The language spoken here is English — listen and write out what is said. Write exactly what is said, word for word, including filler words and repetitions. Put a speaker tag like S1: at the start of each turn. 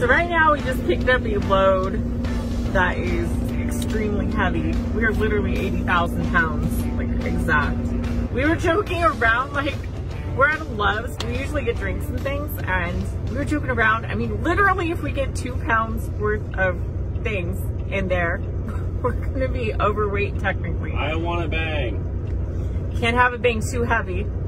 S1: So right now we just picked up a load that is extremely heavy. We are literally eighty thousand pounds, like exact. We were joking around, like we're at a Love's. We usually get drinks and things, and we were joking around. I mean, literally, if we get two pounds worth of things in there, we're gonna be overweight technically.
S2: I want a bang.
S1: Can't have it being too heavy.